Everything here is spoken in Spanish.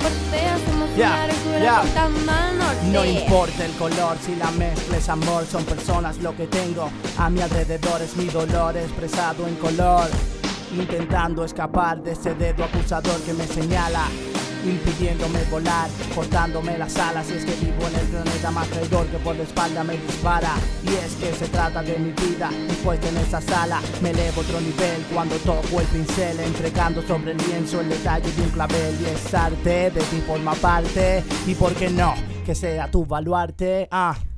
porte, hacemos Yeah, una locura yeah. contando al norte. No importa el color, si la mezcla es amor, son personas lo que tengo. A mi alrededor es mi dolor expresado en color, intentando escapar de ese dedo acusador que me señala, impidiéndome volar, cortándome las alas. Y es que vivo en el planeta más traidor que por la espalda me dispara. Y es que se trata de mi vida, dispuesta en esa sala. Me elevo a otro nivel cuando toco el pincel, entregando sobre el lienzo el detalle de un clavel. Y es arte, de ti forma parte, y por qué no, que sea tu baluarte.